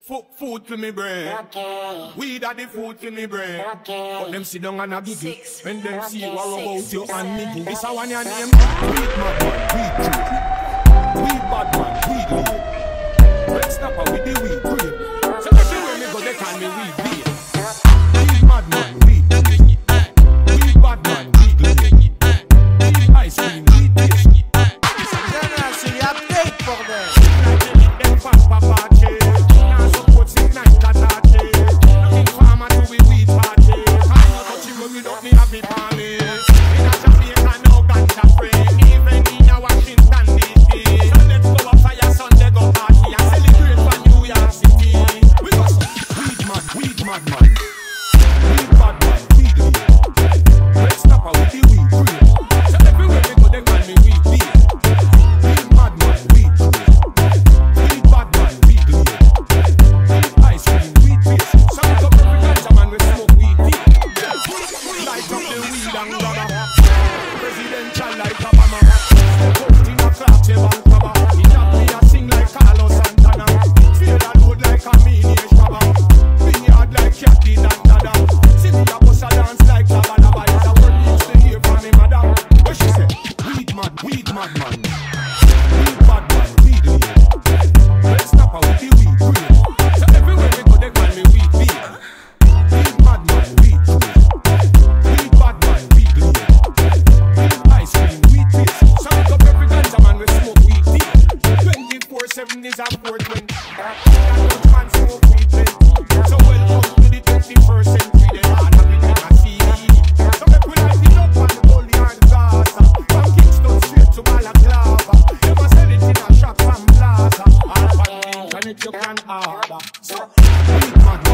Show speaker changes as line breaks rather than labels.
Food to me brain.
Okay.
Weed are the food to me brain.
Okay.
But them sit down and a giggle.
6.
When them see you all
Okay,
about you
6,
and me.
7,
This a one your
8,
name.
7.
Weed mad man, weed tree. Weed bad man, weed lead. Red snapper with the weed green. So everywhere me go they call me weed beer. Weed mad man, weed tree. Weed bad man, weed lead. Weed ice cream, weed taste.
C'est l'update pour them.
Them papa party. Now support sick night katache. Nothing farmer to we weed party. I know touch him when we don't need happy party. In a Jamaica no ganja free. Even in a Washington DC. So let's go a fire Sunday go party and celebrate for New York City. We go weed man, weed mad man. Weed bad man, weed lead. Red snapper with the weed green. So everywhere we go they call me weed beer. Weed mad man, weed tree. Weed bad man, weed lead. Weed ice cream, weed face. Some up every ganja man we smoke weed deep. Light up the weed and rubber. Presidential like Obama. Step out in a clap, say bank robber. He tap me a sing like Carlos Santana. Feel that load like a mini shrubber. Vineyard like Cathy and Dada. See me a bust a dance like Laba Laba. It's a word me used to hear from me mother. What she say? Weed mad man. Weed bad man, weed lead. Red snapper with the weed green. So everywhere we go they call me weed beer. Weed mad man, weed tree. Weed bad man, weed lead. Weed ice cream, weed face. So we up every ganja man we smoke weed deep. 24/7 is a 420. That much man smoke weed plenty. So welcome to the 21st century. They all have it in a sea. So make we light it up on the holy and Gaza. From Kingston straight to Balaclava. Them a sell it in a shop from Plaza. All for the internet you can order. So weed mad